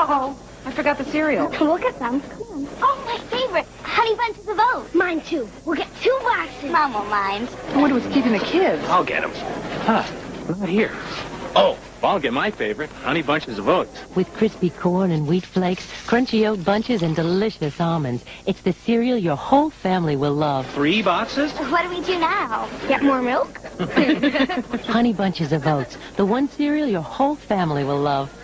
Uh-oh. I forgot the cereal. We'll get some. Come on. Oh, my favorite. Honey Bunches of Oats. Mine, too. We'll get 2 boxes. Mom won't mind. I wonder what's keeping the kids. I'll get them. Huh. Not here. Oh, I'll get my favorite, Honey Bunches of Oats. With crispy corn and wheat flakes, crunchy oat bunches, and delicious almonds. It's the cereal your whole family will love. 3 boxes? What do we do now? Get more milk? Honey Bunches of Oats, the one cereal your whole family will love.